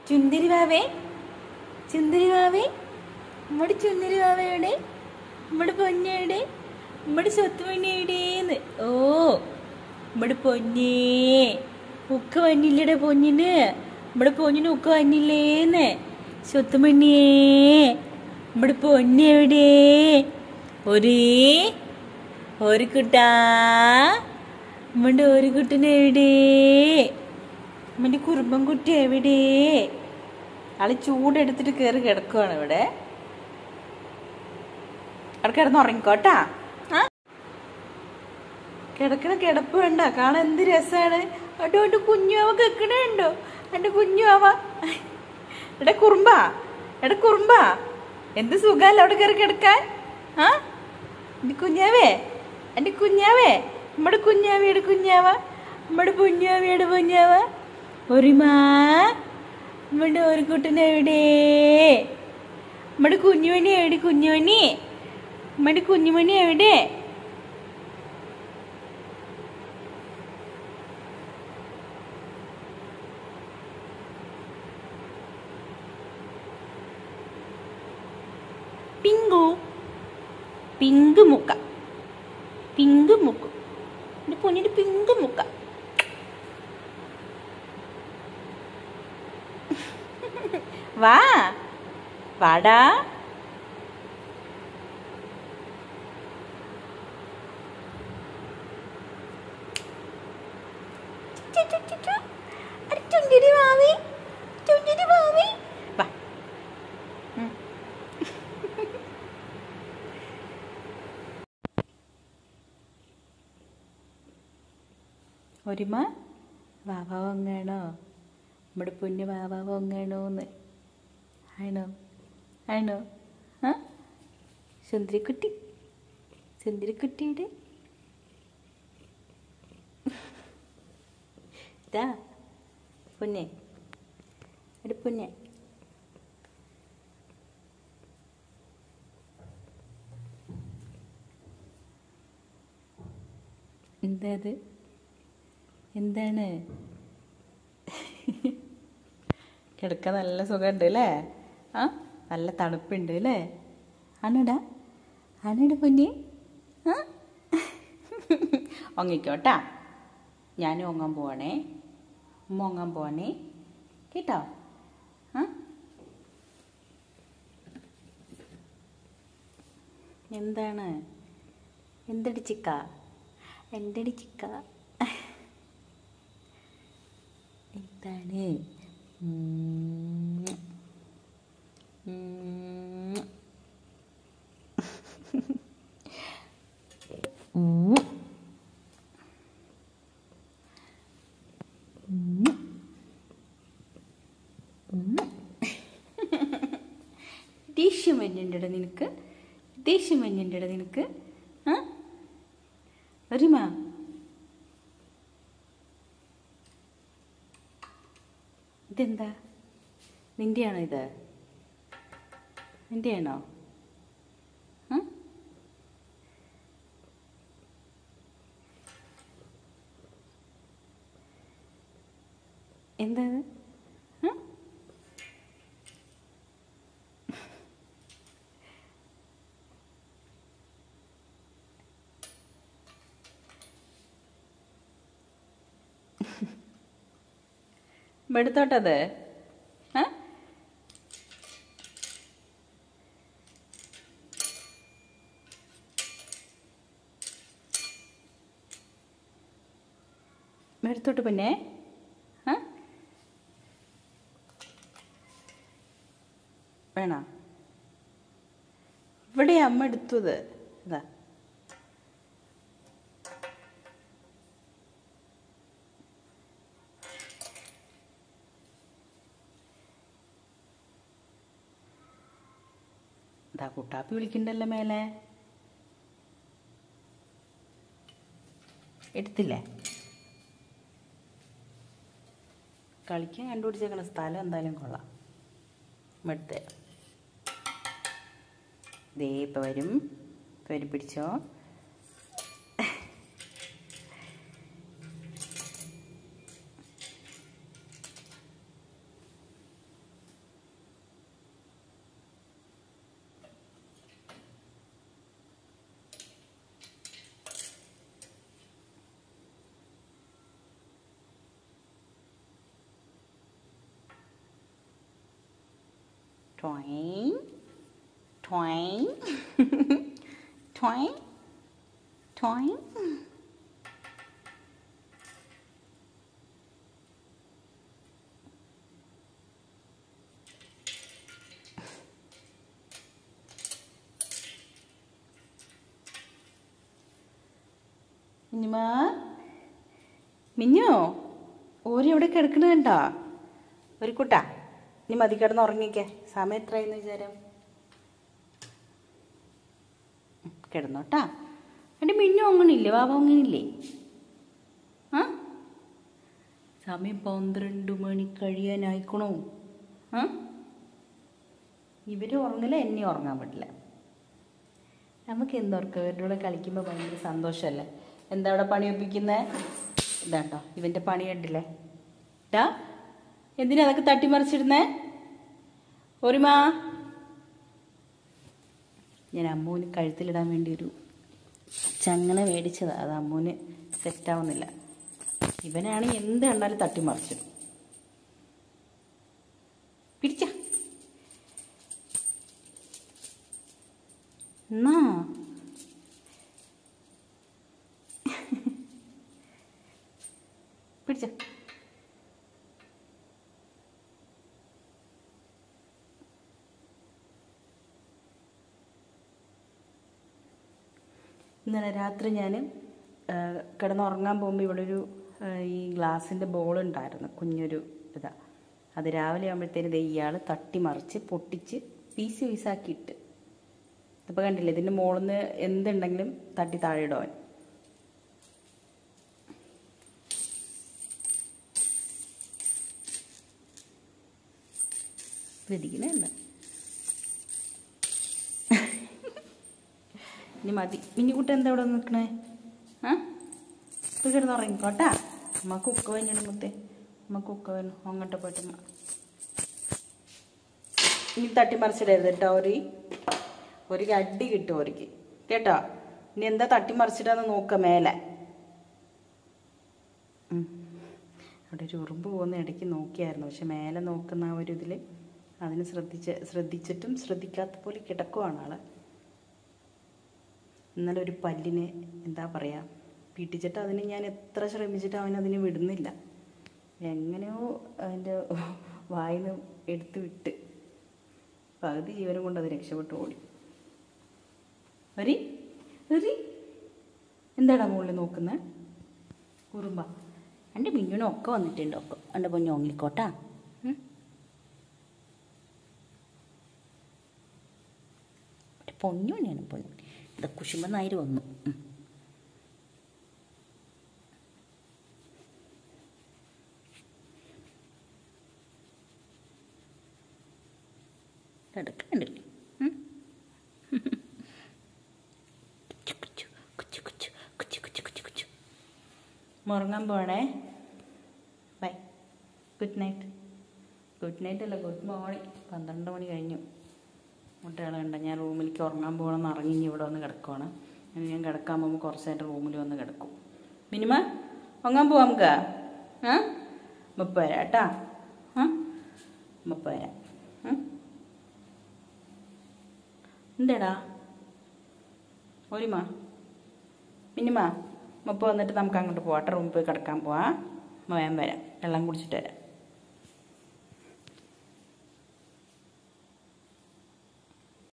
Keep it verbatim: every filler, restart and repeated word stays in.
ചുന്ദരി വാവേ, ചുന്ദരി വാവേ, നമ്മുടെ ചുന്ദരി വാവയുടെ, നമ്മുടെ പൊന്നയുടെ, നമ്മുടെ സ്വത്തുമണിയുടേന്ന്. ഓ നമ്മുടെ പൊന്നേ, ഉക്ക വന്നില്ലടെ പൊന്നിന്, നമ്മുടെ പൊന്നിന് ഉക്ക വന്നില്ലേന്ന്. സ്വത്തുമണിയേ, നമ്മുടെ പൊന്നെവിടെ? ഒരേ ഒരു കുട്ടാ, നമ്മുടെ ഒരു കുട്ടനെവിടെ? നമ്മുടെ കുറുമ്പൻ കുട്ടി എവിടെ? ആള് ചൂടെടുത്തിട്ട് കയറി കിടക്കുവാണ് ഇവിടെ. അവിടെ കിടന്ന് ഉറങ്ങിക്കോട്ടാ. ആ കിടക്കണ കിടപ്പ് വേണ്ട, കാണാൻ എന്ത് രസാണ്. അട്ടോ എന്റെ കുഞ്ഞുവാവ കേക്കണുണ്ടോ? എന്റെ കുഞ്ഞുവാവ എടെ കുറുമ്പാ, എടെ കുറുമ്പാ, എന്ത് സുഖല്ല അവിടെ കയറി കിടക്കാൻ. ആ എന്റെ കുഞ്ഞാവേ, എന്റെ കുഞ്ഞാവേ, നമ്മുടെ കുഞ്ഞാവയുടെ കുഞ്ഞാവ, നമ്മുടെ കുഞ്ഞാവയുടെ കുഞ്ഞാവ. ഒരുമാ, നമ്മുടെ ഒരു കുട്ടനെവിടെ? നമ്മുടെ കുഞ്ഞുമണി എവിടെ? കുഞ്ഞുമണി, നമ്മുടെ കുഞ്ഞുമണി എവിടെ? പിങ്കു, പിങ്ക് മുക്ക, പിങ്ക് മുക്ക്, എന്റെ പൊന്നിന്റെ പിങ്ക് മുക്ക. വാ വാടാ. ചുണ്ടിരി വാവി, ചുണ്ടിരി വാവി, വാ. ഒരുമ വാവ വങ്ങാണോ? നമ്മുടെ പൊന്നു വാവ വങ്ങാണോന്ന്? ആണോ? ആണോ? ആ സുന്ദരിക്കുട്ടി, സുന്ദരിക്കുട്ടിയുടെ ഇതാ പൊന്നെ, ഒരു പൊന്നെ. എന്താ അത്? എന്താണ്? കിടക്കാൻ നല്ല സുഖമുണ്ട് അല്ലേ? ആ നല്ല തണുപ്പുണ്ട് അല്ലേ? ആണോടാ? ആണോടാ പൊന്നെ? ആ ഒങ്ങിക്കോട്ടാ, ഞാനും ഒങ്ങാൻ പോവാണേ, ഉമ്മ ഒങ്ങാൻ പോവാണേ കേട്ടോ. ആ എന്താണ്? എന്തടി ചിക്ക, എന്തടി ചിക്ക? എന്താണ്? ദേഷ്യം വരുന്നുണ്ടോ നിനക്ക്? ദേഷ്യം വരുന്നുണ്ടോ നിനക്ക്? ആ വരുമാ? ഇതെന്താ? നിന്റെയാണോ ഇത്? നിന്റെയാണോ? എന്താ? എടുത്തോട്ടത്? ആ എടുത്തോട്ട് പിന്നെ. ആ വേണോ? ഇവിടെ അമ്മ എടുത്തത് ഇതാ. ഇതാ കുട്ടാപ്പി വിളിക്കണ്ടല്ലോ മേലെ. എടുത്തില്ലേ? കളിക്കാൻ കണ്ടുപിടിച്ചേക്കണ സ്ഥലം എന്തായാലും കൊള്ളാം. എടുത്തേ. ദേ ഇപ്പം വരും, ഇപ്പം വരും, പിടിച്ചോ. ടോയിങ് ടോയിങ് ടോയിങ് ടോയിങ്. മിന്നുമാ, മിന്നു ഓരി എവിടെ കിടക്കണ കണ്ടോ? ഒരു കുട്ടാ, ഇനി മതി കിടന്ന് ഉറങ്ങിക്കേ. സമയം എത്രയെന്ന് വിചാരം? കിടന്നോട്ടാ. എൻ്റെ മിന്നു ഒങ്ങണില്ലേ? വാവ ഒങ്ങണില്ലേ? ആ സമയം പന്ത്രണ്ട് മണി കഴിയാനായിക്കണോ? ആ ഇവർ ഉറങ്ങില്ല, എന്നെ ഉറങ്ങാൻ പറ്റില്ല. നമുക്ക് എന്തുറക്കം? ഇവരുടെ കൂടെ കളിക്കുമ്പോൾ ഭയങ്കര സന്തോഷമല്ലേ? എന്താ അവിടെ പണി ഒപ്പിക്കുന്നത്? ഇതാട്ടോ ഇവൻ്റെ പണി കണ്ടില്ലേ? ഇതാ എന്തിനാ അതൊക്കെ തട്ടിമറിച്ചിരുന്നേ? ഒരുമാ, ഞാൻ അമ്മൂന് കഴുത്തിലിടാൻ വേണ്ടി ഒരു ചങ്ങല മേടിച്ചതാണ്. അത് അമ്മൂന് സെറ്റാവുന്നില്ല. ഇവനാണ് എന്ത് കണ്ടാലും തട്ടിമറിച്ചിടും. പിടിച്ച എന്നാ പിടിച്ച. ഇന്നലെ രാത്രി ഞാൻ കിടന്നുറങ്ങാൻ പോകുമ്പോൾ ഇവിടെ ഒരു ഈ ഗ്ലാസിൻ്റെ ബോളുണ്ടായിരുന്നു, കുഞ്ഞൊരു ഇതാ. അത് രാവിലെ ആകുമ്പോഴത്തേന് ഇത് ഇയാൾ തട്ടിമറിച്ച് പൊട്ടിച്ച് പീസ് പീസാക്കിയിട്ട്, ഇപ്പോൾ കണ്ടില്ലേ ഇതിൻ്റെ മുകളിൽ നിന്ന് എന്തുണ്ടെങ്കിലും തട്ടി താഴെ ഇടുവാൻ. ശ്രദ്ധിക്കണേണ്ട. ഇനി മതി. മിന്നിക്കുട്ടി എന്താ ഇവിടെ നിൽക്കണേ? ആ ഇപ്പോൾ കിടന്ന് ഉറങ്ങിക്കോട്ടാ. അമ്മക്ക് ഉക്ക കഴിഞ്ഞിട്ട് മുത്തേ, അമ്മക്ക് ഉക്ക വന്നു. അങ്ങോട്ട് പോയിട്ട് ഇനി തട്ടിമറിച്ചിടരുത് കേട്ടോ. ഒരു ഒരു അടി കിട്ടും ഒരിക്ക് കേട്ടോ. ഇനി എന്താ തട്ടിമറിച്ചിട്ടാന്ന് നോക്ക മേലെ. അവിടെ ഒരു ഉറുമ്പ് പോകുന്ന ഇടയ്ക്ക് നോക്കിയായിരുന്നു, പക്ഷെ മേലെ നോക്കുന്ന ആ ഒരു ഇതിൽ അതിന് ശ്രദ്ധിച്ച് ശ്രദ്ധിച്ചിട്ടും ശ്രദ്ധിക്കാത്ത പോലെ കിടക്കുവാണ് ആള്. ഇന്നലെ ഒരു പല്ലിനെ എന്താ പറയുക പീട്ടിച്ചിട്ട് അതിന് ഞാൻ എത്ര ശ്രമിച്ചിട്ട് അവനതിന് വിടുന്നില്ല. എങ്ങനെയോ അതിൻ്റെ വായിന്ന് എടുത്ത് വിട്ട് പകുതി ജീവനം കൊണ്ട് അത് രക്ഷപ്പെട്ടു ഓടി. വരി വരി എന്താടാ മുകളിൽ നോക്കുന്നത്? ഉറുമ്പ. എൻ്റെ മിഞ്ഞുനൊക്കെ വന്നിട്ടുണ്ട്. ഒക്കെ എൻ്റെ പൊന്നു ഓങ്ങിക്കോട്ടാ. പൊന്നു തന്നെയാണ് പൊന്നു. ഇത് കുശുമ്പ നായർ വന്നു. എടുക്കണ്ടല്ലേ? ഉറങ്ങാൻ പോണേ. Bye, good night. Good night അല്ല, ഗുഡ് മോർണിംഗ്. പന്ത്രണ്ട് മണി കഴിഞ്ഞു. മുട്ടകൾ കണ്ട ഞാൻ റൂമിലേക്ക് ഉറങ്ങാൻ പോകണമെന്ന് ഇറങ്ങി ഇനി ഇവിടെ വന്ന് കിടക്കുവാണ്. ഞാൻ കിടക്കാൻ പോകുമ്പോൾ കുറച്ച് നേരം റൂമിൽ വന്ന് കിടക്കും. മിനിമ ഉറങ്ങാൻ പോവാം നമുക്ക്. ആ മുപ്പ വരാം കേട്ടാ. ആ മുപ്പ വരാം. എന്താടാ ഒരുമ മിനിമ മുപ്പ വന്നിട്ട് നമുക്ക് അങ്ങോട്ട് പോവാട്ടെ. റൂമിൽ പോയി കിടക്കാൻ പോവാം. വേഗം വരാം, വെള്ളം കുടിച്ചിട്ട് വരാം.